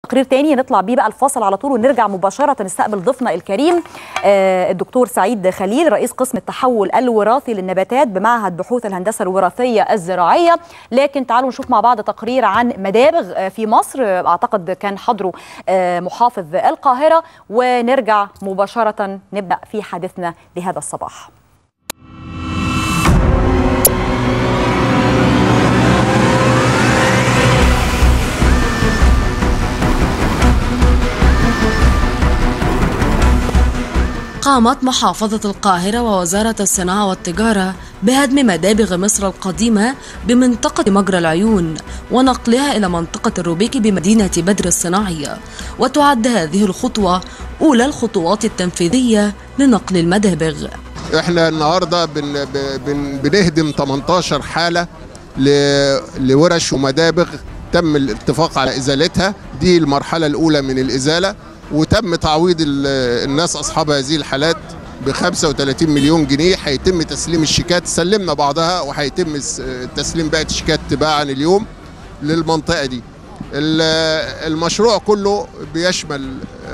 تقرير تاني نطلع بيه بقى الفاصل على طول ونرجع مباشرة نستقبل ضيفنا الكريم الدكتور سعيد خليل رئيس قسم التحول الوراثي للنباتات بمعهد بحوث الهندسة الوراثية الزراعية. لكن تعالوا نشوف مع بعض تقرير عن مدابغ في مصر، أعتقد كان حضره محافظ القاهرة، ونرجع مباشرة نبدأ في حديثنا لهذا الصباح. قامت محافظة القاهرة ووزارة الصناعة والتجارة بهدم مدابغ مصر القديمة بمنطقة مجرى العيون ونقلها إلى منطقة الروبيكي بمدينة بدر الصناعية، وتعد هذه الخطوة أولى الخطوات التنفيذية لنقل المدابغ. احنا النهاردة بنهدم 18 حالة لورش ومدابغ تم الاتفاق على إزالتها. دي المرحلة الأولى من الإزالة، وتم تعويض الناس أصحاب هذه الحالات ب 35 مليون جنيه. هيتم تسليم الشيكات، سلمنا بعضها وهيتم تسليم باقي الشيكات تباعا اليوم للمنطقة دي. المشروع كله بيشمل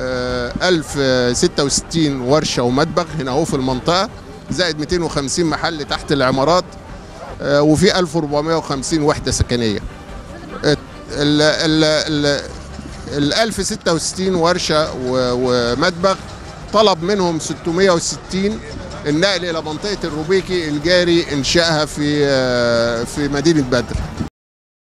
1066 ورشة ومدبغ هنا اهو في المنطقة، زائد 250 محل تحت العمارات، وفي 1450 وحدة سكنية. ال 1066 ورشة ومدبغ طلب منهم 660 النقل إلى منطقة الروبيكي الجاري إنشائها في مدينة بدر.